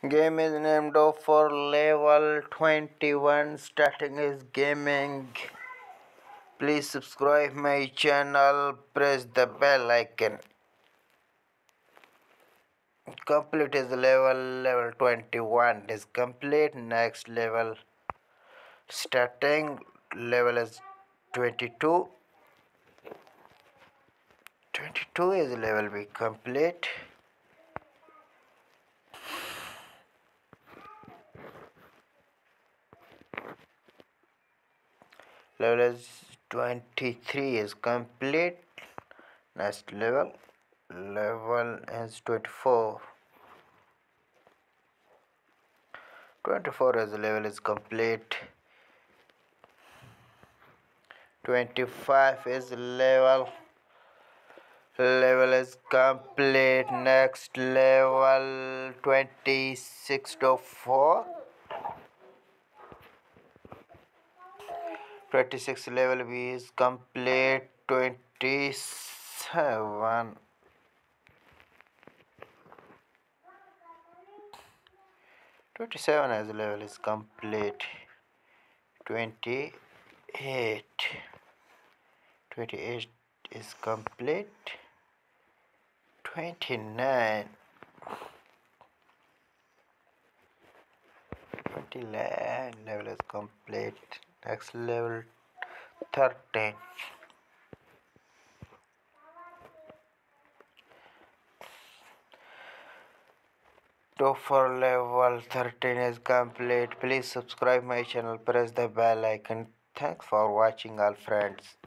Game is named Dop4 level 21. Starting is gaming. Please subscribe my channel. Press the bell icon. Complete is level 21 is complete. Next level starting level is 22. 22 is level be complete. Level is 23 is complete. Next level is 24. 24 as level is complete. 25 is level is complete. Next level 26 to 4. 26 level B is complete. 27 as level is complete. 28 is complete. 29 level is complete. Next level 13. Dop4 level 13 is complete. Please subscribe my channel, press the bell icon. Thanks for watching all friends.